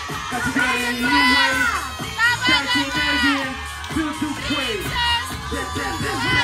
Got to get in new way. Got to imagine. Feel too quick.